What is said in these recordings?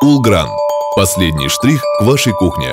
Улгран. Последний штрих к вашей кухне.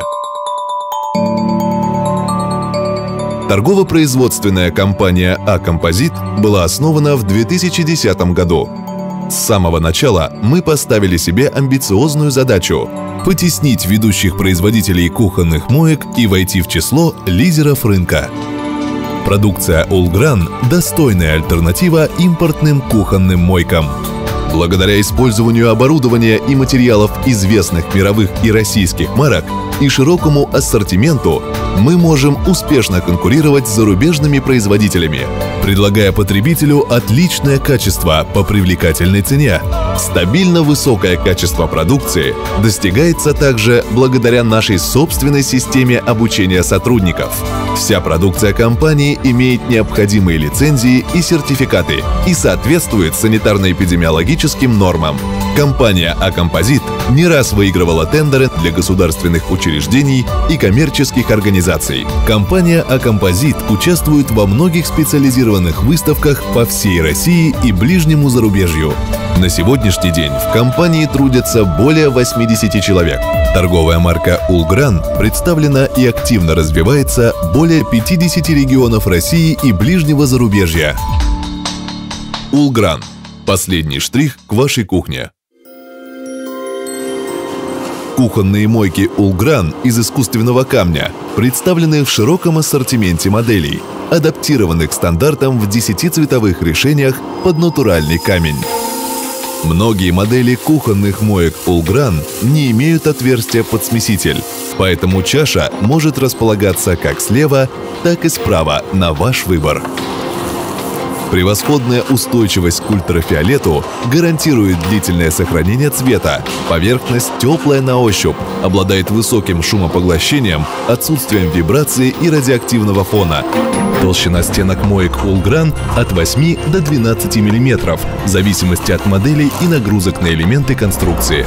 Торгово-производственная компания «А-Композит» была основана в 2010 году. С самого начала мы поставили себе амбициозную задачу – потеснить ведущих производителей кухонных моек и войти в число лидеров рынка. Продукция Улгран – достойная альтернатива импортным кухонным мойкам. Благодаря использованию оборудования и материалов известных мировых и российских марок и широкому ассортименту мы можем успешно конкурировать с зарубежными производителями, предлагая потребителю отличное качество по привлекательной цене. Стабильно высокое качество продукции достигается также благодаря нашей собственной системе обучения сотрудников. Вся продукция компании имеет необходимые лицензии и сертификаты и соответствует санитарно-эпидемиологическим нормам. Компания «А-Композит» не раз выигрывала тендеры для государственных учреждений и коммерческих организаций. Компания «А-Композит» участвует во многих специализированных выставках по всей России и ближнему зарубежью. На сегодняшний день в компании трудятся более 80 человек. Торговая марка «Улгран» представлена и активно развивается более 50 регионов России и ближнего зарубежья. Улгран. Последний штрих к вашей кухне. Кухонные мойки Улгран из искусственного камня представлены в широком ассортименте моделей, адаптированных к стандартам в 10 цветовых решениях под натуральный камень. Многие модели кухонных моек Улгран не имеют отверстия под смеситель, поэтому чаша может располагаться как слева, так и справа на ваш выбор. Превосходная устойчивость к ультрафиолету гарантирует длительное сохранение цвета, поверхность теплая на ощупь, обладает высоким шумопоглощением, отсутствием вибрации и радиоактивного фона. Толщина стенок моек Улгран от 8 до 12 мм, в зависимости от моделей и нагрузок на элементы конструкции.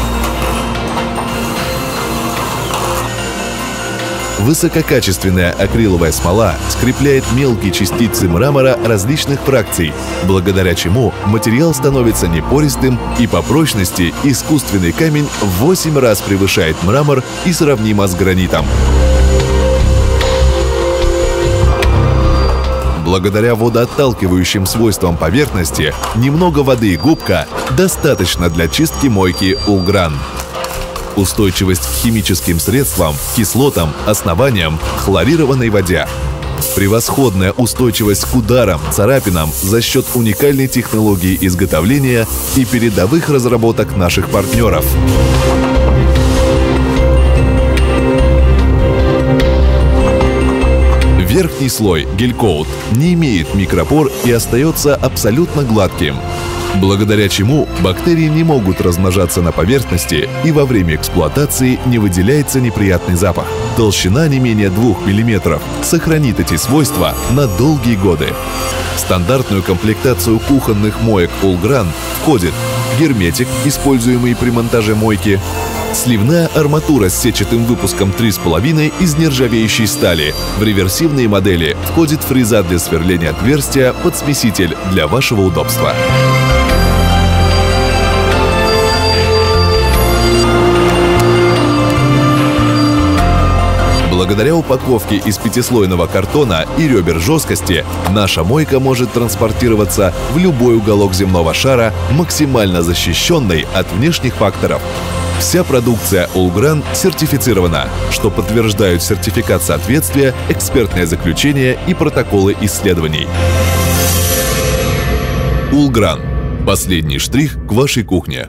Высококачественная акриловая смола скрепляет мелкие частицы мрамора различных фракций, благодаря чему материал становится непористым и по прочности искусственный камень в 8 раз превышает мрамор и сравнимо с гранитом. Благодаря водоотталкивающим свойствам поверхности немного воды и губка достаточно для чистки мойки Улгран. Устойчивость к химическим средствам, кислотам, основаниям, хлорированной воде. Превосходная устойчивость к ударам, царапинам за счет уникальной технологии изготовления и передовых разработок наших партнеров. Верхний слой, гель-коут, не имеет микропор и остается абсолютно гладким, благодаря чему бактерии не могут размножаться на поверхности и во время эксплуатации не выделяется неприятный запах. Толщина не менее 2 мм сохранит эти свойства на долгие годы. В стандартную комплектацию кухонных моек Улгран входит герметик, используемый при монтаже мойки, сливная арматура с сетчатым выпуском 3,5 из нержавеющей стали. В реверсивные модели входит фреза для сверления отверстия под смеситель для вашего удобства. Благодаря упаковке из 5-слойного картона и ребер жесткости, наша мойка может транспортироваться в любой уголок земного шара, максимально защищенной от внешних факторов. Вся продукция Улгран сертифицирована, что подтверждают сертификат соответствия, экспертное заключение и протоколы исследований. Улгран. Последний штрих к вашей кухне.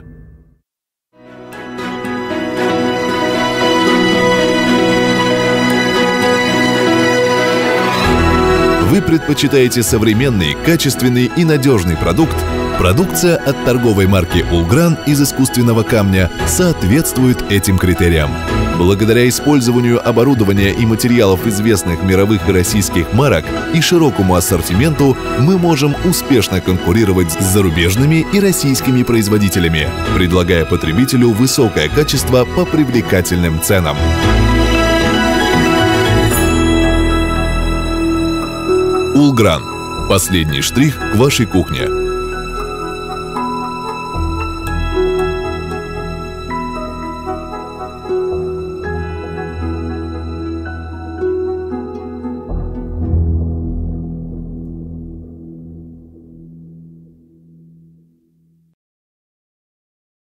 Вы предпочитаете современный, качественный и надежный продукт? Продукция от торговой марки Улгран из искусственного камня соответствует этим критериям. Благодаря использованию оборудования и материалов известных мировых и российских марок и широкому ассортименту мы можем успешно конкурировать с зарубежными и российскими производителями, предлагая потребителю высокое качество по привлекательным ценам. Улгран. Последний штрих к вашей кухне.